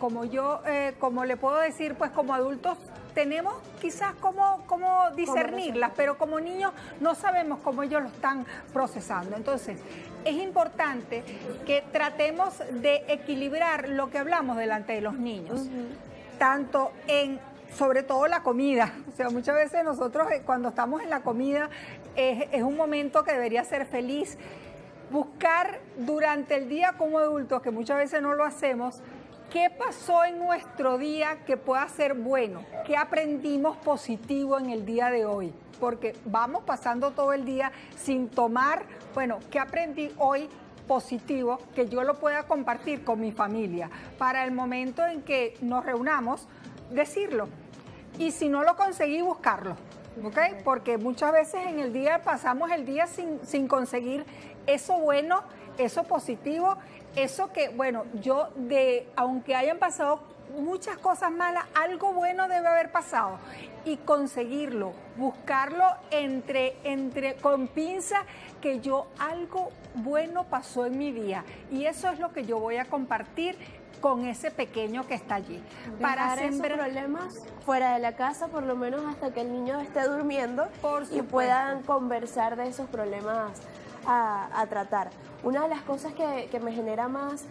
como le puedo decir, pues como adultos tenemos quizás cómo discernirlas, pero como niños no sabemos cómo ellos lo están procesando. Entonces, es importante que tratemos de equilibrar lo que hablamos delante de los niños, tanto sobre todo la comida. O sea, muchas veces nosotros cuando estamos en la comida es un momento que debería ser feliz. Buscar durante el día como adultos, que muchas veces no lo hacemos, ¿qué pasó en nuestro día que pueda ser bueno? ¿Qué aprendimos positivo en el día de hoy? Porque vamos pasando todo el día sin tomar, bueno, ¿qué aprendí hoy positivo que yo lo pueda compartir con mi familia? Para el momento en que nos reunamos, decirlo. Y si no lo conseguí, buscarlo. ¿Ok? Porque muchas veces en el día pasamos el día sin conseguir eso bueno, eso positivo, eso que, bueno, aunque hayan pasado muchas cosas malas, algo bueno debe haber pasado. Y conseguirlo, buscarlo con pinza, que algo bueno pasó en mi día. Y eso es lo que yo voy a compartir con ese pequeño que está allí. Para esos problemas fuera de la casa, por lo menos hasta que el niño esté durmiendo y puedan conversar de esos problemas a tratar. Una de las cosas que me genera más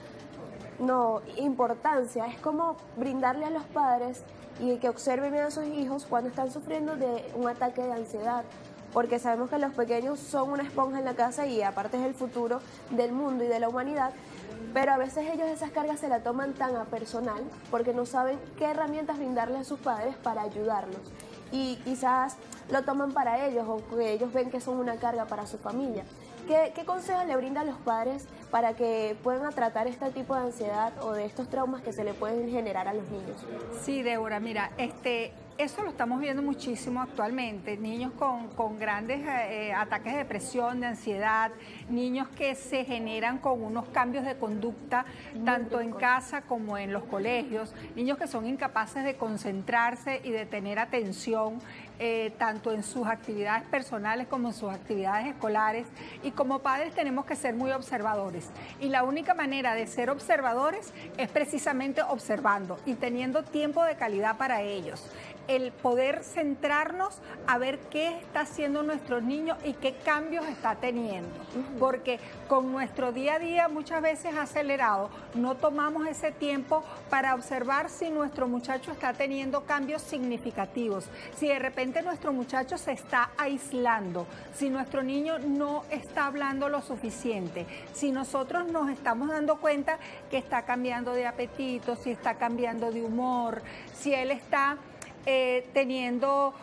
importancia es como brindarle a los padres y que observen bien a sus hijos cuando están sufriendo de un ataque de ansiedad, porque sabemos que los pequeños son una esponja en la casa y aparte es el futuro del mundo y de la humanidad, pero a veces ellos esas cargas se la toman tan a personal porque no saben qué herramientas brindarle a sus padres para ayudarlos y quizás lo toman para ellos o que ellos ven que son una carga para su familia. ¿Qué consejos le brindan a los padres para que puedan tratar este tipo de ansiedad o de estos traumas que se le pueden generar a los niños? Sí, Débora, mira, eso lo estamos viendo muchísimo actualmente, niños con grandes ataques de depresión, de ansiedad, niños que se generan con unos cambios de conducta, tanto en casa como en los colegios, niños que son incapaces de concentrarse y de tener atención, tanto en sus actividades personales como en sus actividades escolares, y como padres tenemos que ser muy observadores, y la única manera de ser observadores es precisamente observando y teniendo tiempo de calidad para ellos. El poder centrarnos a ver qué está haciendo nuestro niño y qué cambios está teniendo. Porque con nuestro día a día muchas veces acelerado, no tomamos ese tiempo para observar si nuestro muchacho está teniendo cambios significativos, si de repente nuestro muchacho se está aislando, si nuestro niño no está hablando lo suficiente, si nosotros nos estamos dando cuenta que está cambiando de apetito, si está cambiando de humor, si él está teniendo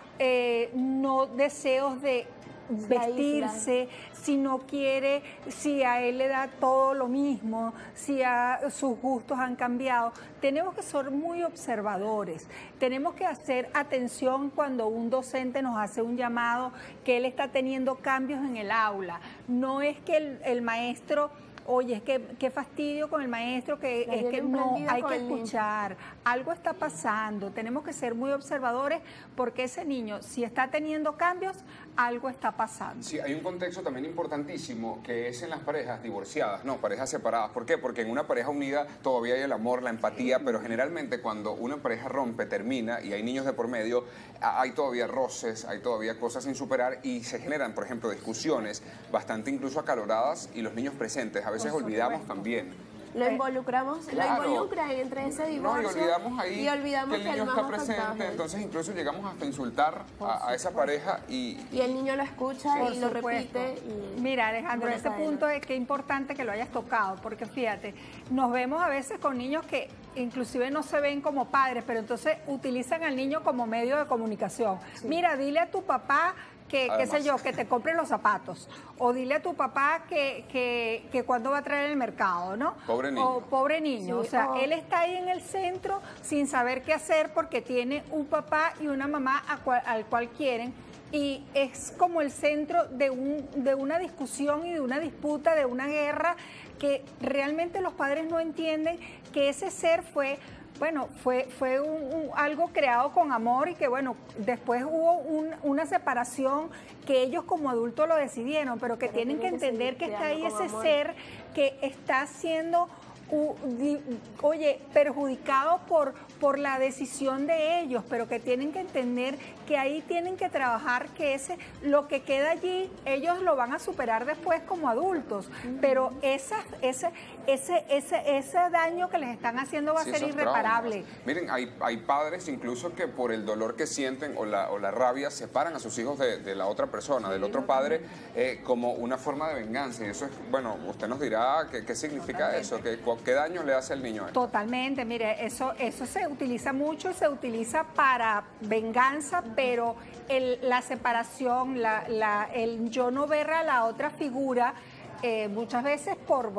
no deseos de vestirse, si no quiere, si a él le da todo lo mismo, si sus gustos han cambiado. Tenemos que ser muy observadores, tenemos que hacer atención cuando un docente nos hace un llamado que él está teniendo cambios en el aula. No es que el maestro... Oye, es que qué fastidio con el maestro, que es que no, hay que escuchar, algo está pasando, tenemos que ser muy observadores porque ese niño, si está teniendo cambios, algo está pasando. Sí, hay un contexto también importantísimo que es en las parejas divorciadas, no, parejas separadas. ¿Por qué? Porque en una pareja unida todavía hay el amor, la empatía, pero generalmente cuando una pareja rompe, termina y hay niños de por medio, hay todavía roces, hay todavía cosas sin superar y se generan, por ejemplo, discusiones bastante incluso acaloradas y los niños presentes. A veces olvidamos también. Lo involucramos, claro, lo involucran entre ese divorcio. No, y olvidamos ahí olvidamos que el niño está presente, entonces incluso llegamos hasta insultar a esa pareja y el niño lo escucha y lo repite. Mira, Alejandro, ese punto es que importante que lo hayas tocado, porque fíjate, nos vemos a veces con niños que inclusive no se ven como padres, pero entonces utilizan al niño como medio de comunicación. Sí. Mira, dile a tu papá que, qué sé yo, que te compre los zapatos. O dile a tu papá que cuándo va a traer el mercado, ¿no? Pobre niño. O pobre niño. Sí, o sea, él está ahí en el centro sin saber qué hacer porque tiene un papá y una mamá al cual quieren. Y es como el centro de una discusión y de una disputa, de una guerra, que realmente los padres no entienden que ese ser fue algo creado con amor y que, bueno, después hubo una separación que ellos como adultos lo decidieron, pero que tienen que entender que está ahí ese ser que está siendo oye, perjudicados por la decisión de ellos, pero que tienen que entender que ahí tienen que trabajar, que lo que queda allí, ellos lo van a superar después como adultos, pero ese daño que les están haciendo va a ser irreparable. Traumas. Miren, hay padres incluso que por el dolor que sienten o la rabia separan a sus hijos de la otra persona, del otro padre, como una forma de venganza. Y eso es, bueno, usted nos dirá qué significa eso, qué daño le hace al niño a él. Totalmente, mire, eso se utiliza mucho, se utiliza para venganza, pero la separación, el yo no ver a la otra figura, muchas veces por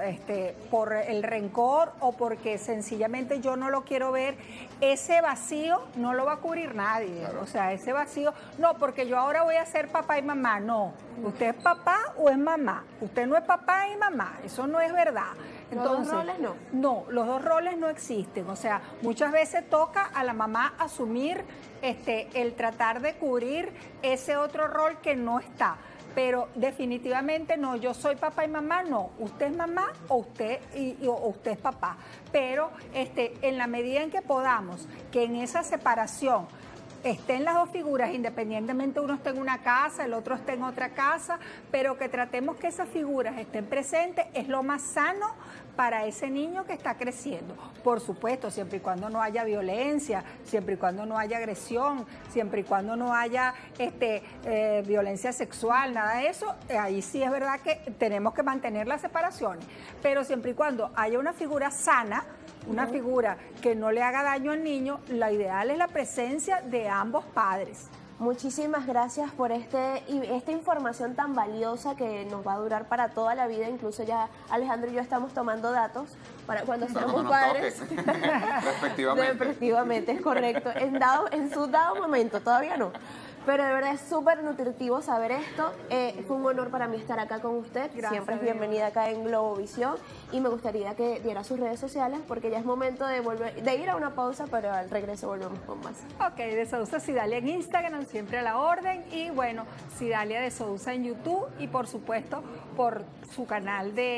el rencor o porque sencillamente yo no lo quiero ver, ese vacío no lo va a cubrir nadie. Claro. O sea, ese vacío, no, porque yo ahora voy a ser papá y mamá. No, usted es papá o es mamá. Usted no es papá y mamá. Eso no es verdad. Entonces, ¿los dos roles no? No, los dos roles no existen. O sea, muchas veces toca a la mamá asumir el tratar de cubrir ese otro rol que no está. Pero definitivamente no, yo soy papá y mamá, no. Usted es mamá o usted es papá. Pero en la medida en que podamos, que en esa separación estén las dos figuras, independientemente uno esté en una casa, el otro esté en otra casa, pero que tratemos que esas figuras estén presentes, es lo más sano para ese niño que está creciendo. Por supuesto, siempre y cuando no haya violencia, siempre y cuando no haya agresión, siempre y cuando no haya violencia sexual, nada de eso, ahí sí es verdad que tenemos que mantener las separaciones, pero siempre y cuando haya una figura sana, una figura que no le haga daño al niño, la ideal es la presencia de ambos padres. Muchísimas gracias por esta información tan valiosa que nos va a durar para toda la vida. Incluso ya Alejandro y yo estamos tomando datos para cuando seamos padres. Respectivamente. Respectivamente, es correcto. En su dado momento, todavía no. Pero de verdad es súper nutritivo saber esto. Fue un honor para mí estar acá con usted. Gracias, siempre es bienvenida acá en Globovisión. Y me gustaría que diera sus redes sociales porque ya es momento de ir a una pausa, pero al regreso volvemos con más. Ok, de Sousa Cidalia en Instagram, siempre a la orden. Y bueno, Cidalia de Sousa en YouTube y por supuesto por su canal de